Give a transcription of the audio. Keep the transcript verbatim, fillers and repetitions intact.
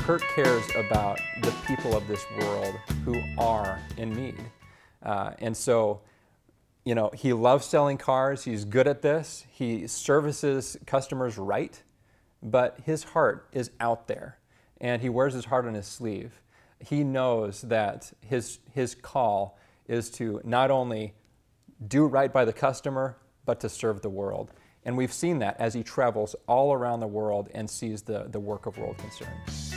Kurt cares about the people of this world who are in need. Uh, and so, you know, he loves selling cars. He's good at this. He services customers right, but his heart is out there, and he wears his heart on his sleeve. He knows that his, his call is to not only do right by the customer, but to serve the world. And we've seen that as he travels all around the world and sees the, the work of World Concern.